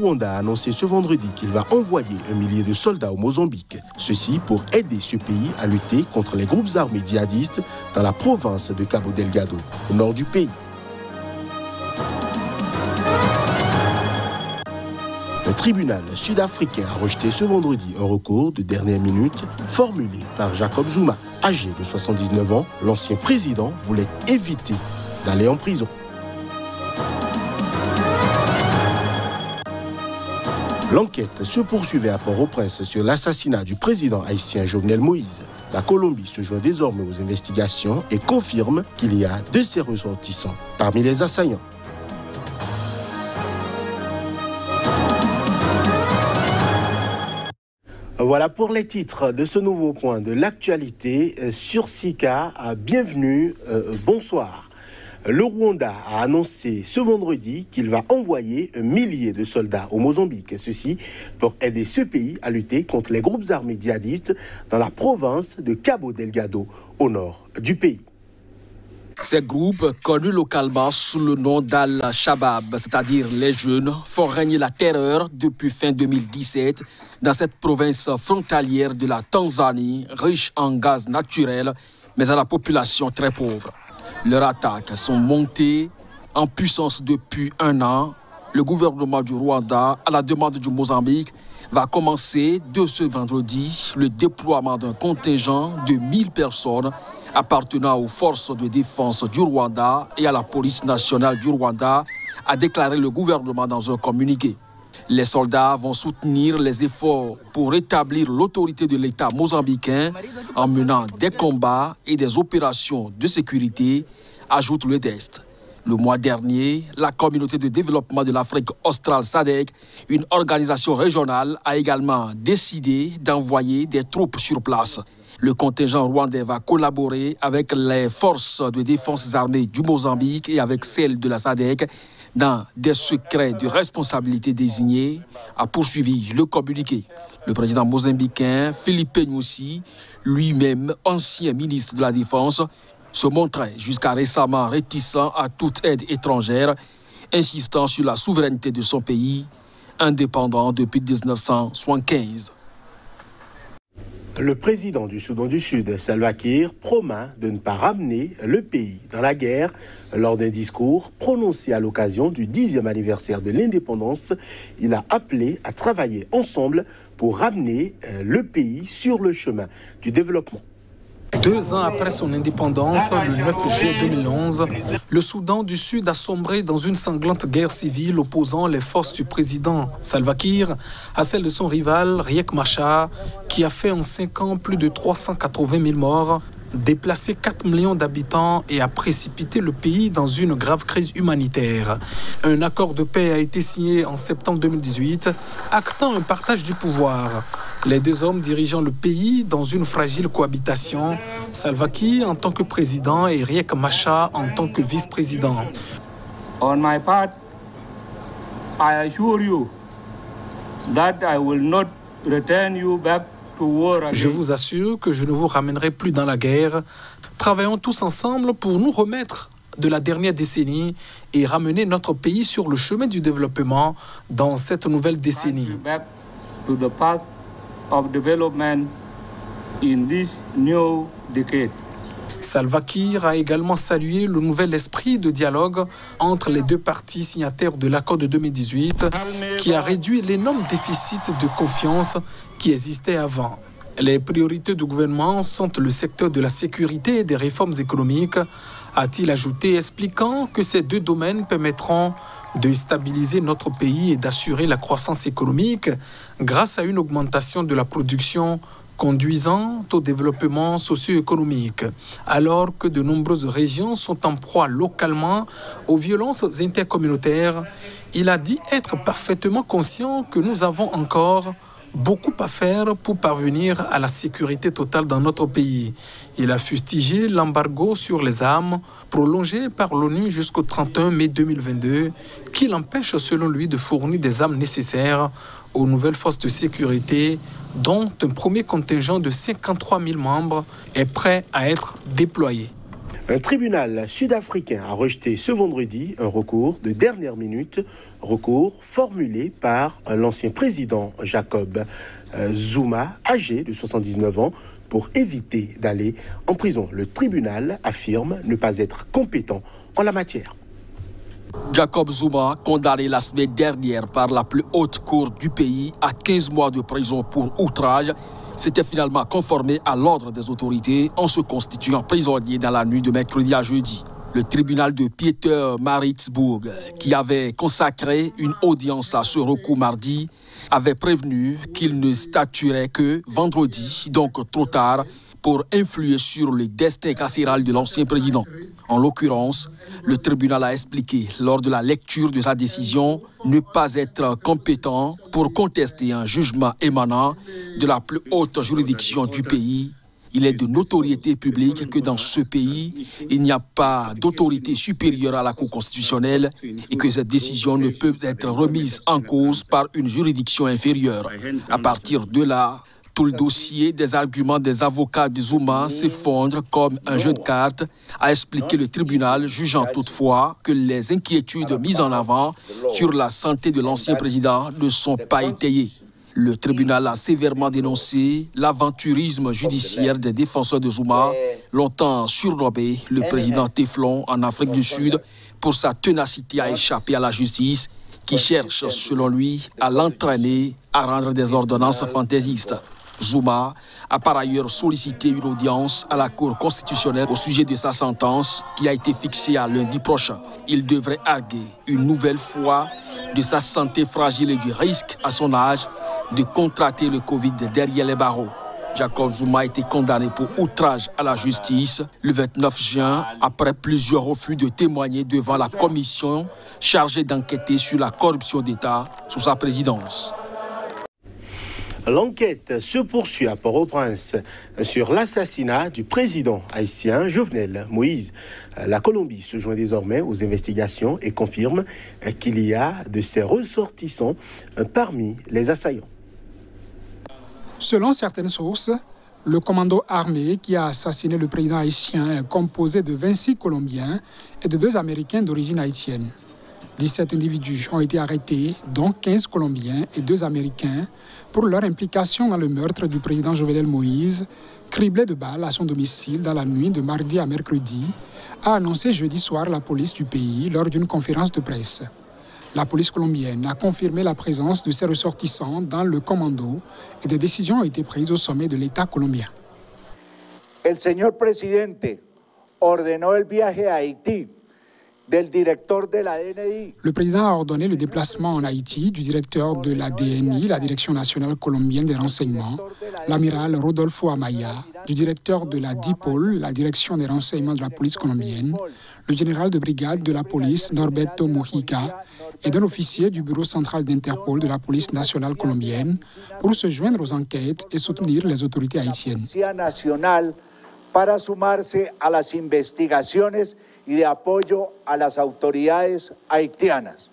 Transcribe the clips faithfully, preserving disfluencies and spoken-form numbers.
Rwanda a annoncé ce vendredi qu'il va envoyer un millier de soldats au Mozambique. Ceci pour aider ce pays à lutter contre les groupes armés djihadistes dans la province de Cabo Delgado, au nord du pays. Le tribunal sud-africain a rejeté ce vendredi un recours de dernière minute formulé par Jacob Zuma. Âgé de soixante-dix-neuf ans, l'ancien président voulait éviter d'aller en prison. L'enquête se poursuivait à Port-au-Prince sur l'assassinat du président haïtien Jovenel Moïse. La Colombie se joint désormais aux investigations et confirme qu'il y a de ses ressortissants parmi les assaillants. Voilà pour les titres de ce nouveau point de l'actualité sur Sika. Bienvenue, euh, bonsoir. Le Rwanda a annoncé ce vendredi qu'il va envoyer un millier de soldats au Mozambique. Ceci pour aider ce pays à lutter contre les groupes armés djihadistes dans la province de Cabo Delgado, au nord du pays. Ces groupes, connus localement sous le nom d'Al-Shabaab, c'est-à-dire les jeunes, font régner la terreur depuis fin deux mille dix-sept dans cette province frontalière de la Tanzanie, riche en gaz naturel, mais à la population très pauvre. Leurs attaques sont montées en puissance depuis un an. Le gouvernement du Rwanda, à la demande du Mozambique, va commencer de ce vendredi le déploiement d'un contingent de mille personnes appartenant aux forces de défense du Rwanda et à la police nationale du Rwanda, a déclaré le gouvernement dans un communiqué. Les soldats vont soutenir les efforts pour rétablir l'autorité de l'État mozambicain en menant des combats et des opérations de sécurité, ajoute le texte. Le mois dernier, la communauté de développement de l'Afrique australe S A D C, une organisation régionale, a également décidé d'envoyer des troupes sur place. Le contingent rwandais va collaborer avec les forces de défense armées du Mozambique et avec celles de la S A D C dans des secrets de responsabilité désignés, a poursuivi le communiqué. Le président mozambicain Filipe Nyusi, lui-même ancien ministre de la Défense, se montrait jusqu'à récemment réticent à toute aide étrangère, insistant sur la souveraineté de son pays, indépendant depuis mille neuf cent soixante-quinze. Le président du Soudan du Sud, Salva Kiir, promet de ne pas ramener le pays dans la guerre. Lors d'un discours prononcé à l'occasion du dixième anniversaire de l'indépendance, il a appelé à travailler ensemble pour ramener le pays sur le chemin du développement. Deux ans après son indépendance, le neuf juillet deux mille onze, le Soudan du Sud a sombré dans une sanglante guerre civile opposant les forces du président Salva Kiir à celles de son rival Riek Machar, qui a fait en cinq ans plus de trois cent quatre-vingt mille morts, déplacé quatre millions d'habitants et a précipité le pays dans une grave crise humanitaire. Un accord de paix a été signé en septembre deux mille dix-huit, actant un partage du pouvoir. Les deux hommes dirigeant le pays dans une fragile cohabitation, Salva Kiir en tant que président et Riek Machar en tant que vice-président. On my part, I assure you that I will not return you back to war again. Je vous assure que je ne vous ramènerai plus dans la guerre. Travaillons tous ensemble pour nous remettre de la dernière décennie et ramener notre pays sur le chemin du développement dans cette nouvelle décennie. Back to the path of development in this new decade. Salva Kiir a également salué le nouvel esprit de dialogue entre les deux parties signataires de l'accord de deux mille dix-huit qui a réduit l'énorme déficit de confiance qui existait avant. Les priorités du gouvernement sont le secteur de la sécurité et des réformes économiques, a-t-il ajouté, expliquant que ces deux domaines permettront de stabiliser notre pays et d'assurer la croissance économique grâce à une augmentation de la production conduisant au développement socio-économique, alors que de nombreuses régions sont en proie localement aux violences intercommunautaires. Il a dit être parfaitement conscient que nous avons encore beaucoup à faire pour parvenir à la sécurité totale dans notre pays. Il a fustigé l'embargo sur les armes prolongé par l'ONU jusqu'au trente et un mai deux mille vingt-deux, qui l'empêche selon lui de fournir des armes nécessaires aux nouvelles forces de sécurité, dont un premier contingent de cinquante-trois mille membres est prêt à être déployé. Un tribunal sud-africain a rejeté ce vendredi un recours de dernière minute, recours formulé par l'ancien président Jacob Zuma, âgé de soixante-dix-neuf ans, pour éviter d'aller en prison. Le tribunal affirme ne pas être compétent en la matière. Jacob Zuma, condamné la semaine dernière par la plus haute cour du pays à quinze mois de prison pour outrage, s'était finalement conformé à l'ordre des autorités en se constituant prisonnier dans la nuit de mercredi à jeudi. Le tribunal de Pietermaritzburg, qui avait consacré une audience à ce recours mardi, avait prévenu qu'il ne statuerait que vendredi, donc trop tard, pour influer sur le destin carcéral de l'ancien président. En l'occurrence, le tribunal a expliqué lors de la lecture de sa décision ne pas être compétent pour contester un jugement émanant de la plus haute juridiction du pays. Il est de notoriété publique que dans ce pays, il n'y a pas d'autorité supérieure à la Cour constitutionnelle et que cette décision ne peut être remise en cause par une juridiction inférieure. À partir de là, tout le dossier des arguments des avocats de Zuma s'effondre comme un jeu de cartes, a expliqué le tribunal, jugeant toutefois que les inquiétudes mises en avant sur la santé de l'ancien président ne sont pas étayées. Le tribunal a sévèrement dénoncé l'aventurisme judiciaire des défenseurs de Zuma, longtemps surnommé le président Téflon en Afrique du Sud, pour sa ténacité à échapper à la justice, qui cherche, selon lui, à l'entraîner à rendre des ordonnances fantaisistes. Zuma a par ailleurs sollicité une audience à la Cour constitutionnelle au sujet de sa sentence qui a été fixée à lundi prochain. Il devrait arguer une nouvelle fois de sa santé fragile et du risque à son âge de contracter le Covid derrière les barreaux. Jacob Zuma a été condamné pour outrage à la justice le vingt-neuf juin après plusieurs refus de témoigner devant la commission chargée d'enquêter sur la corruption d'État sous sa présidence. L'enquête se poursuit à Port-au-Prince sur l'assassinat du président haïtien Jovenel Moïse. La Colombie se joint désormais aux investigations et confirme qu'il y a de ses ressortissants parmi les assaillants. Selon certaines sources, le commando armé qui a assassiné le président haïtien est composé de vingt-six Colombiens et de deux Américains d'origine haïtienne. dix-sept individus ont été arrêtés, dont quinze Colombiens et deux Américains, pour leur implication dans le meurtre du président Jovenel Moïse, criblé de balles à son domicile dans la nuit de mardi à mercredi, a annoncé jeudi soir la police du pays lors d'une conférence de presse. La police colombienne a confirmé la présence de ses ressortissants dans le commando et des décisions ont été prises au sommet de l'État colombien. El señor presidente ordenó el viaje a Haití del director de la D N I. Le président a ordonné le déplacement en Haïti du directeur de la D N I, la Direction nationale colombienne des renseignements, l'amiral Rodolfo Amaya, du directeur de la DIPOL, la Direction des renseignements de la police colombienne, le général de brigade de la police Norberto Mujica et d'un officier du bureau central d'Interpol de la police nationale colombienne pour se joindre aux enquêtes et soutenir les autorités haïtiennes. Para sumarse a las investigaciones y de apoyo a las autoridades haitianas.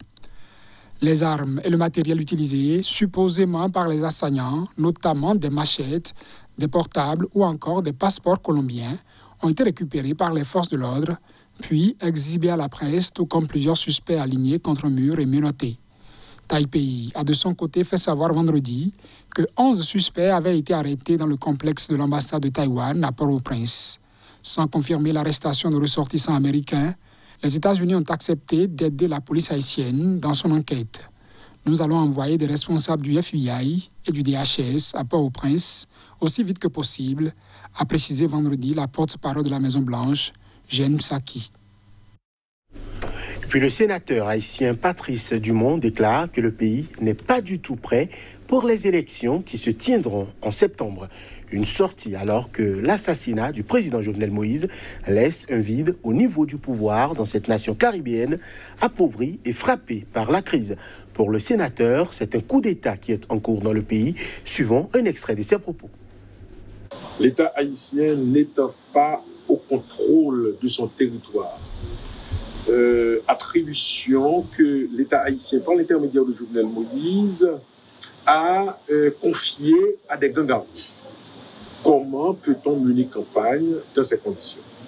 Les armes et le matériel utilisés, supposément par les assaillants, notamment des machettes, des portables ou encore des passeports colombiens, ont été récupérés par les forces de l'ordre, puis exhibés à la presse, tout comme plusieurs suspects alignés contre un mur et menottés. Taipei a de son côté fait savoir vendredi que onze suspects avaient été arrêtés dans le complexe de l'ambassade de Taïwan à Port-au-Prince. Sans confirmer l'arrestation de ressortissants américains, les États-Unis ont accepté d'aider la police haïtienne dans son enquête. Nous allons envoyer des responsables du F B I et du D H S à Port-au-Prince aussi vite que possible, a précisé vendredi la porte-parole de la Maison-Blanche, Jen Psaki. Puis le sénateur haïtien Patrice Dumont déclare que le pays n'est pas du tout prêt pour les élections qui se tiendront en septembre. Une sortie alors que l'assassinat du président Jovenel Moïse laisse un vide au niveau du pouvoir dans cette nation caribéenne appauvrie et frappée par la crise. Pour le sénateur, c'est un coup d'État qui est en cours dans le pays, suivant un extrait de ses propos. L'État haïtien n'étant pas au contrôle de son territoire, Euh, attribution que l'État haïtien, par l'intermédiaire de Jovenel Moïse, a euh, confié à des gangs armés. Comment peut-on mener campagne dans ces conditions?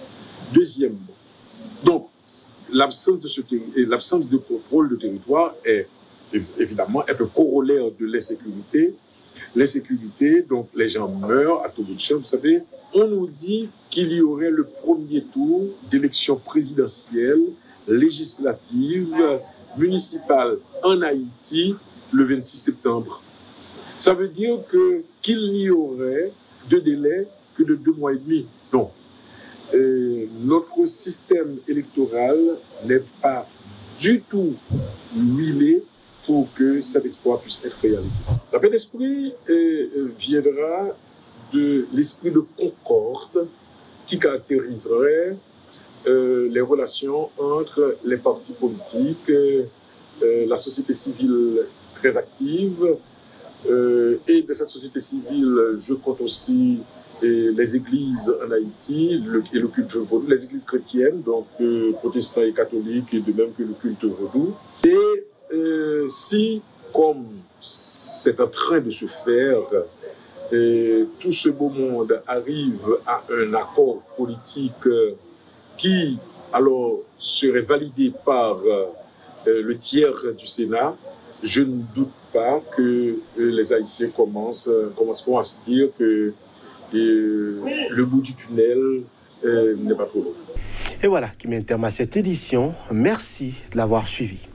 Deuxièmement, donc, l'absence de, ce l'absence de contrôle de territoire est évidemment est un corollaire de l'insécurité. L'insécurité, donc les gens meurent à tout bout de champ. Vous savez, on nous dit qu'il y aurait le premier tour d'élection présidentielle, législative, municipale en Haïti le vingt-six septembre. Ça veut dire que qu'il n'y aurait de délai que de deux mois et demi. Donc, euh, notre système électoral n'est pas du tout huilé pour que cet exploit puisse être réalisé. La paix d'esprit euh, viendra de l'esprit de concorde qui caractériserait euh, les relations entre les partis politiques, euh, euh, la société civile très active, euh, et de cette société civile, je compte aussi et les églises en Haïti le, et le culte vaudou, les églises chrétiennes, donc euh, protestants et catholiques, et de même que le culte vaudou. Et euh, si, comme c'est en train de se faire, et tout ce beau monde arrive à un accord politique qui, alors, serait validé par euh, le tiers du Sénat, je ne doute pas que euh, les Haïtiens commencent, euh, commenceront à se dire que et le bout du tunnel euh, n'est pas trop long. Et voilà qui met un terme à cette édition. Merci de l'avoir suivi.